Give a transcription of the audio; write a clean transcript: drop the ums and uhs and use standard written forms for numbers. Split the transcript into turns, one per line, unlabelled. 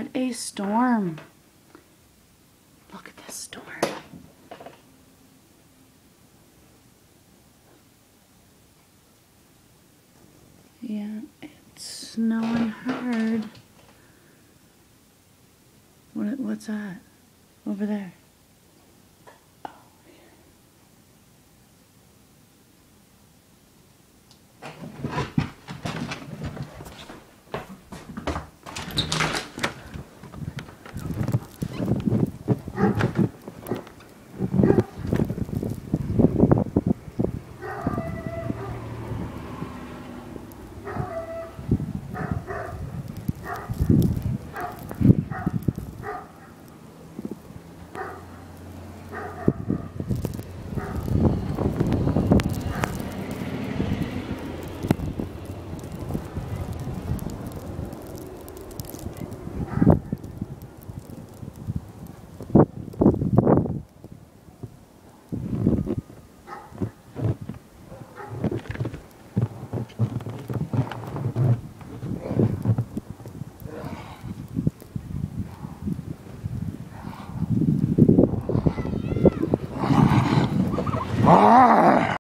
What a storm. Look at this storm. Yeah, it's snowing hard. What's that? Over there.